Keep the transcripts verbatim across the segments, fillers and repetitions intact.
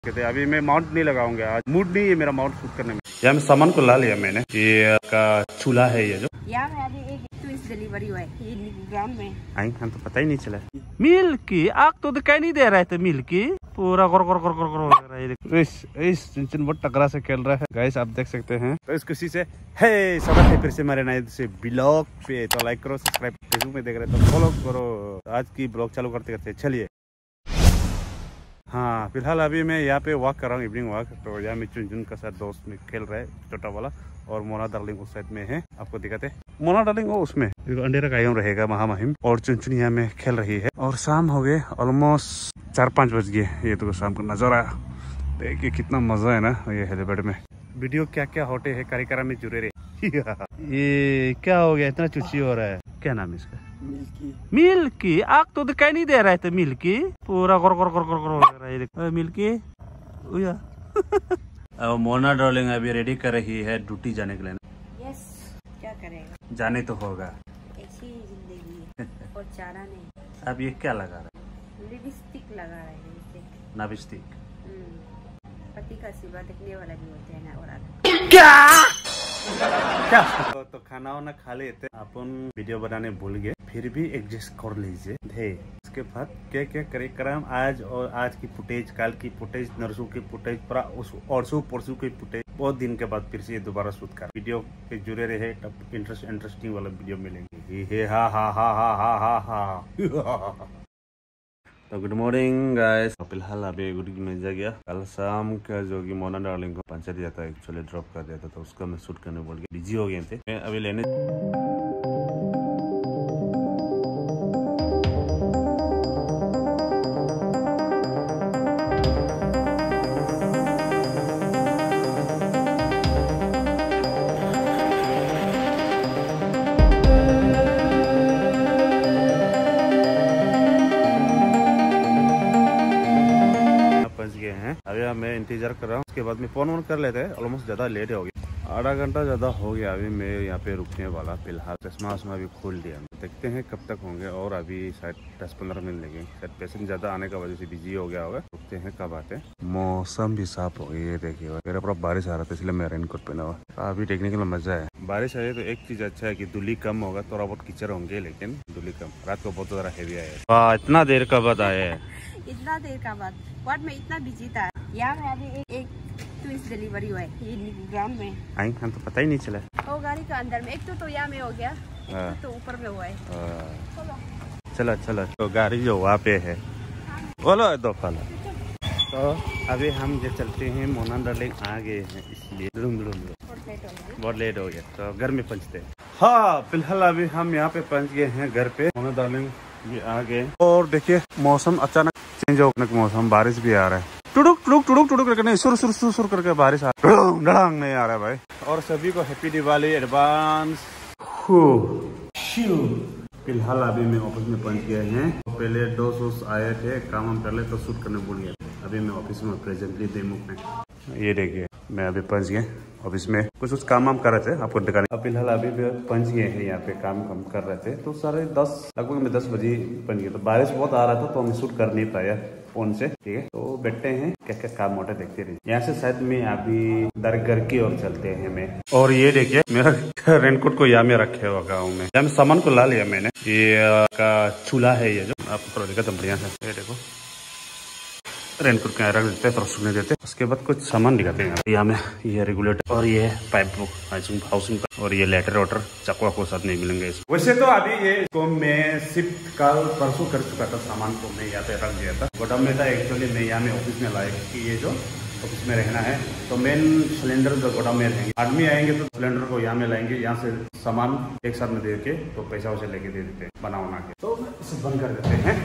कहते अभी मैं माउंट नहीं लगाऊंगा, आज मूड नहीं है मेरा माउंट शूट करने में। यहाँ में सामान को ला लिया मैंने, ये का चूल्हा है ये जो यहाँ में अभी एक ट्विस्ट डिलीवरी हुआ है ये ग्राउंड में। आई हम तो पता ही नहीं चला। मिल्की आग तो दिखाई नहीं दे रहा है, मिल्की पूरा गोर गोर गोर गोर गोर इस इस चिंचन बहुत टकरा से खेल रहा है गाइस, आप देख सकते हैं। तो इस खुशी से हे स्वागत है फिर से हमारे नए से ब्लॉग पे। तो लाइक करो, सब्सक्राइब फेसबुक में देख रहे तो फॉलो करो। आज की ब्लॉग चालू करते करते चलिए। हाँ फिलहाल अभी मैं यहाँ पे वॉक कर रहा हूँ, इवनिंग वॉक। तो यहाँ में चुनचुन का साथ दोस्त में खेल रहा है छोटा वाला, और मोना डार्लिंग उस साइड में है। आपको दिखाते मोना डार्लिंग वो उसमें अंधेरा कायम रहेगा महामहिम, और चुनचुन यहाँ में खेल रही है। और शाम हो गए ऑलमोस्ट चार पाँच बज गए। ये तो शाम को नजारा देखिए कितना मजा है ना ये हेलीपैड में। वीडियो क्या क्या होते है कार्यक्रम में जुड़े रहे। ये क्या हो गया, इतना चुची हो रहा है, क्या नाम है इसका? मिल्की। मिल्की आग तो दिखाई नहीं दे रहा है, मिल्की पूरा गोर गोर गोर गोर गोर मिल्की। अब मोना डार्लिंग अभी रेडी कर रही है ड्यूटी जाने के लिए। यस, क्या करेगा, जाने तो होगा, ऐसी ही जिंदगी है और चारा नहीं। अब ये क्या लगा रहा है? लिपस्टिक लगा रहा है। नाबिस्टिक पति का सिवा देखने वाला भी होते हैं ना। और क्या क्या तो, तो खाना वाना खा लेते, अपन वीडियो बनाने भूल गए, फिर भी एडजस्ट कर लीजिए थे। इसके बाद क्या क्या कार्यक्रम आज, और आज की फुटेज, कल की फुटेज, नरसों की फुटेज, परसों परसों की फुटेज, बहुत दिन के बाद फिर से ये दोबारा शूट कर। वीडियो पे जुड़े रहे, तब इंटरेस्ट इंटरेस्टिंग वाला वीडियो मिलेंगे। हा हा हा हा हा हा हा। तो गुड मॉर्निंग गाइस। फिलहाल अभी गुड में जा गया। कल शाम का जो कि मोना डार्लिंग को पंचर दिया था, एक्चुअली ड्रॉप कर दिया था, तो उसका मैं शूट करने बोल के बिजी हो गए थे। मैं अभी लेने हैं। अभी मैं इंतजार कर रहा हूँ, उसके बाद में फोन ऑन कर लेते हैं। ऑलमोस्ट ज्यादा लेट हो गया, आधा घंटा ज्यादा हो गया। अभी मैं यहाँ पे रुकने वाला। फिलहाल चश्मा वश्मा भी खोल दिया, देखते हैं कब तक होंगे। और अभी शायद दस पंद्रह मिनट लगेंगे, शायद पेशेंट ज्यादा आने का वजह से बिजी हो गया होगा। रुकते हैं कब आते। मौसम भी साफ हो गई है, देखिए मेरा पूरा बारिश आ रहा था, इसलिए मैं रेनकोट पहना हुआ। अभी टेक्निकल में मजा है। बारिश आई तो एक चीज अच्छा है कि धूली कम होगा, थोड़ा बहुत कीचड़ होंगे, लेकिन धूली कम। रात को बहुत ज्यादा हेवी आया। इतना देर का बाद आए है, इतना देर का बाद वार्ड में इतना बिजी था। यहाँ में अभी एक, एक ट्विस्ट डिलीवरी हुआ है ये ग्राउंड में। आई हम तो पता ही नहीं चला। वो गाड़ी का अंदर में एक तो, तो यहाँ में हो गया, एक तो, तो ऊपर में हुआ है। चलो चलो, तो गाड़ी जो वहाँ पे है बोलो दो फला। तो अभी हम जो चलते हैं, मोना डार्लिंग आ गए हैं, इसलिए बहुत लेट हो गया, तो घर में पहुँचते हैं। हाँ फिलहाल अभी हम यहाँ पे पहुँच गए हैं घर पे। मोना डार्लिंग ये आ गए, और देखिए मौसम अचानक चेंज होने का मौसम, बारिश भी आ रहा है। टुडुक टुडुक टुडुक टुडुक करके नहीं, सुर सुर सुर सुर करके बारिश आ रहा है, नहीं आ रहा है भाई। और सभी को हैप्पी दिवाली एडवांस। फिलहाल अभी मैं ऑफिस में पहुंच गए हैं। पहले दो सोर्स आए थे, काम हम कर ले तो शूट करने भूल गए। अभी मैं ऑफिस में प्रेजेंटली डेमो में, ये देखिए मैं अभी पहुंच गया ऑफिस में। कुछ कुछ काम हम कर रहे थे आपको दिखाने। अब फिलहाल अभी भी पहुंच गए हैं यहाँ पे, काम हम कर रहे थे। तो साढ़े दस लगभग में दस बजे पहुंच गए। तो बारिश बहुत आ रहा था, तो हम शूट कर नहीं पाया फोन से, ठीक है। तो बैठते हैं, क्या क्या काम होता है देखते रहिए। यहाँ से शायद में अभी दरगाह की ओर चलते हैं मैं। और ये देखिए मेरा रेनकोट को यहाँ में रखे हुआ गाँव में। यहाँ में सामान को ला लिया मैंने। ये का चूल्हा है ये जो आपको देखा बढ़िया है। ये देखो रेनकोट के रख देते हैं, तो सुखने देते। उसके बाद कुछ सामान दिखाते हैं यहाँ में। ये रेगुलेटर, और ये पाइप बुक हाउसिंग का, और ये लेटर वाटर चकवा को साथ नहीं मिलेंगे। वैसे तो अभी ये को मैं शिफ्ट कल परसों कर चुका था, सामान को मैं यहाँ पे रख दिया था। गोदाम में था एक्चुअली, मैं यहाँ में ऑफिस में लाया कि ये जो ऑफिस में रहना है, तो मेन सिलेंडर जो गोदाम में रहेंगे। आदमी आएंगे तो सिलेंडर को यहाँ में लाएंगे, यहाँ से सामान एक साथ में दे के, तो पैसा उसे लेके दे देते हैं बना बना के। तो इसे बंद कर देते हैं।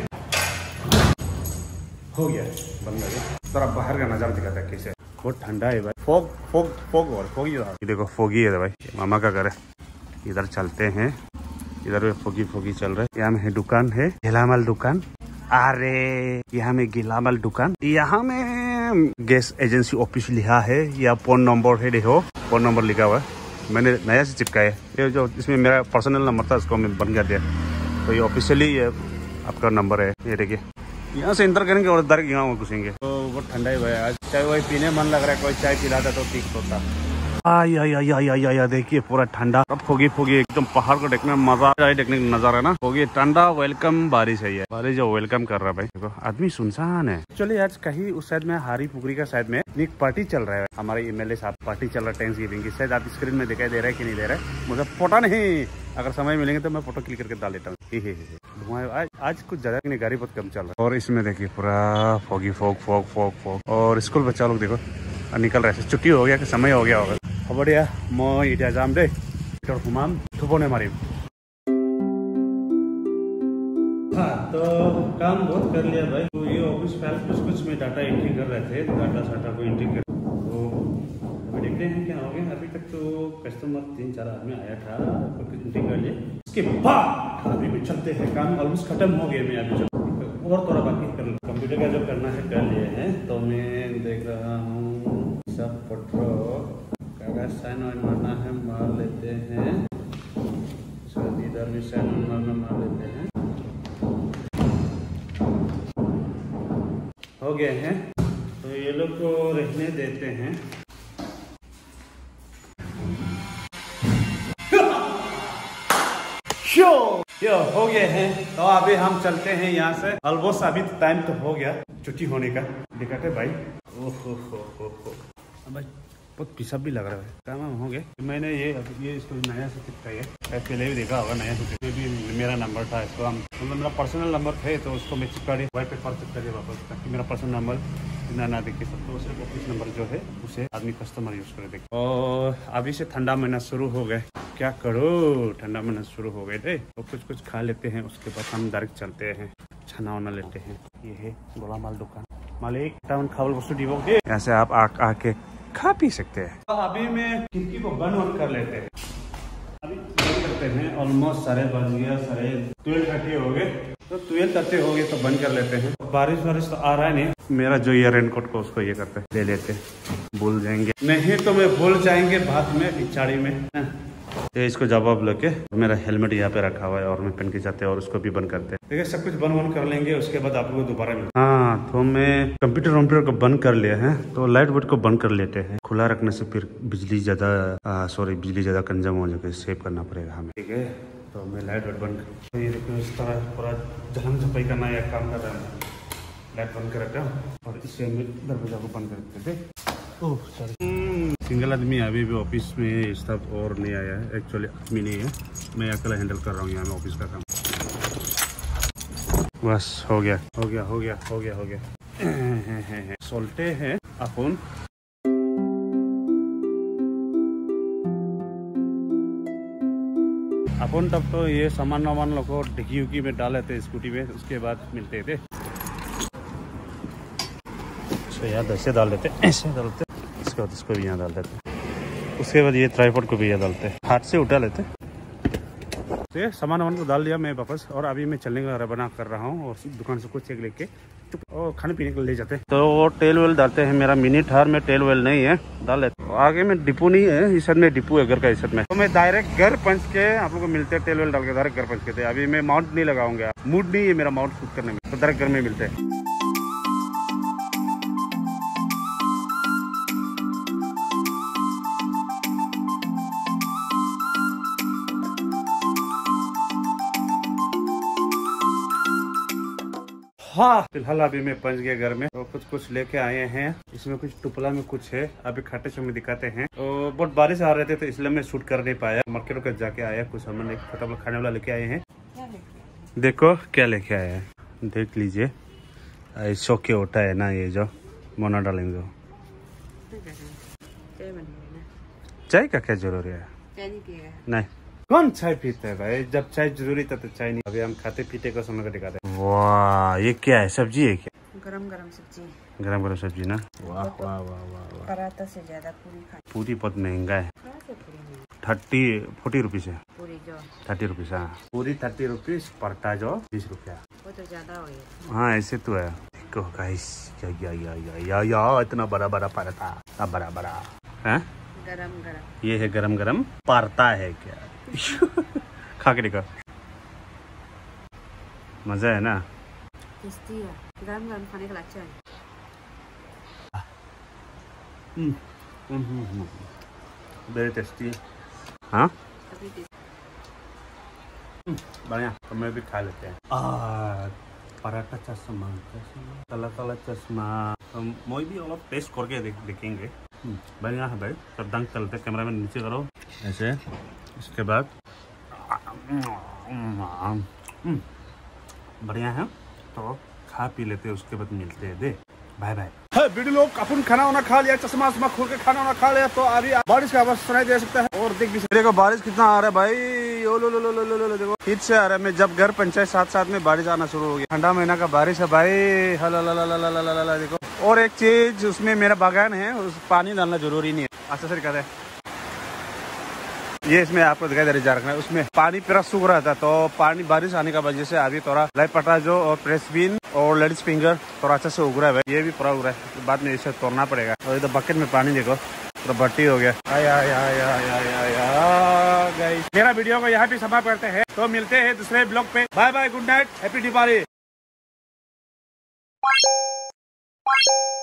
हो गया बंद कर दिया। थोड़ा बाहर का नजारा दिखाता है कैसे। बहुत ठंडा है भाई, फोग फोग फोग और फोगी। ये देखो फोगी है भाई, मामा का घर है। इधर चलते हैं, इधर भी फोगी फोगी चल रहा है। यहाँ में दुकान है, गिलामल दुकान। अरे यहाँ में गिलामल दुकान, यहाँ में गैस एजेंसी ऑफिस लिखा है, या फोन नंबर है, देखो फोन नंबर लिखा हुआ है। मैंने नया से चिपकाया है। ये जो इसमें मेरा पर्सनल नंबर था, उसको मैं बंद कर दिया। तो ये ऑफिशियली आपका नंबर है, ये देखिए। यहाँ से इंटर करेंगे और इधर यहाँ घुसेंगे। तो बहुत ठंडा ही भाई आज। चाय वही पीने मन लग रहा है, कोई चाय पिलाता तो ठीक होता। आई आई आई आई आई आई देखिए पूरा ठंडा, अब फोगी फोगी एकदम पहाड़ को देखने में मजा आ देखने का नजारा ना। फोगी ठंडा वेलकम बारिश है, ये बारिश जो वेलकम कर रहा है भाई। देखो आदमी सुनसान है। चलिए आज कहीं उस साइड में हारी पुकरी का साइड में एक पार्टी चल रहा है, हमारे एमएलए साहब पार्टी चल रहा है थैंक्सगिविंग की। शायद आप स्क्रीन में दिखाई दे रहा है कि नहीं दे रहा है मुझे पता नहीं, अगर समय मिलेंगे तो मैं फोटो क्लिक करके डाल देता हूँ। धुआं आज आज कुछ ज्यादा नहीं, गाड़ी बहुत कम चल रहा है। और इसमें देखिए पूरा foggy fog fog fog fog. और स्कूल बच्चा लोग देखो निकल रहे हैं, छुट्टी हो गया कि समय हो गया होगा। হ'ব দিয়া মই এতিয়া যাম দেই, ভিতৰত সোমাম, টোপনি মাৰিম। हाँ तो काम बहुत कर लिया भाई। तो ये ऑफिस फाइल कुछ कुछ में डाटा एंट्री कर रहे थे, डाटा साटा को एंट्री कर, तो अभी देखते हैं क्या हो गया। अभी तक तो कस्टमर तीन चार आदमी आया था, कुछ एंट्री कर लिए। उसके बाद अभी भी चलते हैं, काम ऑलमोस्ट खत्म हो गया। मैं अभी चल और थोड़ा बाकी कर कंप्यूटर का जो करना है कर लिए हैं। तो मैं देख रहा हूँ सब फोटो कागज साइन वाइन मारना है मार लेते हैं, उसके बाद इधर भी साइन मारना मार लेते हैं। हो गए हैं तो ये लोग को रहने देते हैं। शो यो हो गए हैं तो अभी हम चलते हैं यहाँ से। ऑलमोस्ट अभी टाइम तो हो गया छुट्टी होने का, दिखाते भाई। ओहो हो हो हो भाई बहुत पिसाब भी लग रहा है। काम हो गए। मैंने ये ये इसको नया से चिपकाया है, पहले भी देखा होगा नया से चिपका भी मेरा नंबर था। इसको हम मतलब मेरा पर्सनल नंबर थे तो उसको मैं चिपका दिया, वाई पे पर चिपका दिया वापस, ताकि मेरा पर्सनल नंबर ना ना देखे सब। तो सिर्फ ऑफिस नंबर जो है उसे आदमी कस्टमर यूज कर देखे। और अभी से ठंडा महीना शुरू हो गए, क्या करो ठंडा महीना शुरू हो गए थे। तो कुछ कुछ खा लेते हैं, उसके बाद हम डायरेक्ट चलते हैं, छना वाना लेते हैं। ये है गोला माल दुकान, मालिक टाउन खावल वस्तु दीवो दे, यहाँ से आप आ आके खा पी सकते हैं। तो अभी मैं खिड़की को बंद बंद कर लेते हैं, अभी बंद करते हैं। ऑलमोस्ट साढ़े बज गया, साढ़े ट्वेल्व थर्टी हो गए, तो ट्वेल्व थर्टी हो गए तो बंद कर लेते हैं। बारिश वारिश तो आ रहा है नहीं। मेरा जो ये रेनकोट को उसको ये करते ले लेते, भूल जाएंगे नहीं तो मैं भूल जाएंगे बाद में पिछाड़ी में। तो इसको जवाब लेके मेरा हेलमेट यहाँ पे रखा हुआ है और मैं पहन के जाते हैं और उसको भी बंद करते हैं। देखिए सब कुछ बंद बंद कर लेंगे, उसके बाद आप लोग दोबारा मिल। हाँ तो मैं कंप्यूटर वम्प्यूटर को बंद कर लिया है, तो लाइट वाइट को बंद कर लेते हैं। खुला रखने से फिर बिजली ज्यादा सॉरी बिजली ज्यादा कंज्यूम हो जाएगा, सेव करना पड़ेगा हमें, ठीक है। तो मैं लाइट वाइट बंद कर, ये देखो इस तरह पूरा जहन सफाई करना या काम कर रहा हूँ। लाइट बंद कर रखा हूँ और इससे दरवाजा को बंद कर देते थे। ओह सॉरी, सिंगल आदमी अभी भी ऑफिस में स्टाफ और नहीं आया है, एक्चुअली आदमी नहीं है, मैं अकेला हैंडल कर रहा हूँ यहाँ में ऑफिस का काम। बस हो गया हो गया हो गया हो गया हो गया सोलते हैं अपन। अपन तब तो ये सामान वामान लोग को डिक्की उक्की में डाले थे स्कूटी में, उसके बाद मिलते थे। इसको याद ऐसे डाल देते, ऐसे डालते, इसके बाद इसको भी यहाँ डाल देते, उसके बाद ये ट्राइपॉड को भी यहाँ डालते, हाथ से उठा लेते। तो ये सामान वामान को डाल दिया मैं वापस, और अभी मैं चलने का रवाना कर रहा हूँ और दुकान से कुछ चेक लेके और खाने पीने को ले जाते। तो वो तेल वेल डालते हैं, मेरा मिनी थार में तेल वेल नहीं है, डाल लेते। तो आगे में डिपो नहीं है, इस साइड में डिपो है घर का इस साइड में। तो मैं डायरेक्ट घर पहुंच के आप लोग को मिलते हैं, तेल वेल डाल के डायरेक्ट घर पहुंच के थे। अभी मैं माउंट नहीं लगाऊंगा, मूड नहीं है मेरा माउंट शूट करने में, तो डायरेक्ट घर में मिलते हैं। हाँ फिलहाल अभी मैं पहुंच गया घर में, तो कुछ कुछ लेके आए हैं। इसमें कुछ टुपला में कुछ है, अभी खाते समय दिखाते हैं। तो बहुत बारिश आ रहे थे तो इसलिए मैं शूट कर नहीं पाया। मार्केट का जाके आया, कुछ हमने एक फटाफट खाने वाला लेके आए हैं। देखो क्या लेके आया है, देख लीजिए। शौक के होता है ना ये जो मोना डालेंगे, चाय का क्या जरूरी है? नहीं, कौन चाय पीता है भाई? जब चाय जरूरी था तो चाय नहीं। अभी हम खाते पीते का समय का दिखाते हैं। वाह ये क्या है, सब्जी है क्या? गरम गरम सब्जी, गरम गरम सब्जी ना। वाह वाह वाह वाह। पराठा से ज्यादा पूरी खाते। पूरी बहुत महंगा है, थर्टी फोर्टी रुपीज है पूरी जो। थर्टी रुपीज हाँ, पूरी थर्टी रुपीज, पराठा जो बीस रुपया। वो तो ज्यादा हो गया। हाँ ऐसे तो है। देखो गाइस, या या या या या इतना बड़ा बड़ा पराठा, अब बड़ा बड़ा है गरम गरम। ये है गरम गरम पराठा है क्या? खा के देखो, मजा है ना? टेस्टी है, गरम गरम खाने का अच्छा है। Very tasty. हाँ बढ़िया, तो मैं भी खा लेते हैं। आ, पराठा चश्मा, काला काला चश्मा, हम मोई भी अलग टेस्ट करके देख देखेंगे। बढ़िया है भाई, सब दंग चलते। कैमरा में नीचे करो ऐसे, इसके बाद बढ़िया है, तो खा पी लेते, उसके बाद मिलते हैं। दे बाय बाय। वीडियो लोग अपन खाना वाना खा लिया, चश्मा वश्मा खोल के खाना वाना खा लिया, तो अभी बारिश का आवाज सुनाई दे सकता है। और देख भी देखो बारिश कितना आ रहा है भाई, ओ लो लो लो लो लो लो देखो हिट से आ रहा है। मैं जब घर पंचायत साथ साथ में बारिश आना शुरू हो गया। ठंडा महीना का बारिश है भाई, हला ला ला ला ला ला ला देखो। और एक चीज, उसमें मेरा बागान है, उस पानी डालना जरूरी नहीं है। अच्छा सर कहते हैं ये, इसमें आपको दिखाई दे रहा है, उसमें पानी पूरा सूख रहा था, तो पानी बारिश आने का वजह से अभी थोड़ा लाइट पटा जो और प्रेस बीन और लेडीज फिंगर थोड़ा अच्छा से उग रहा है। ये भी पूरा उग रहा है, बाद में इसे तोड़ना पड़ेगा। और इधर बकेट में पानी देखो पूरा भट्टी हो गया। आया आया आया आया आया गाइस, मेरा वीडियो को यहाँ पे समाप्त करते हैं, तो मिलते हैं दूसरे ब्लॉग पे। Bye bye, good night, happy Diwali.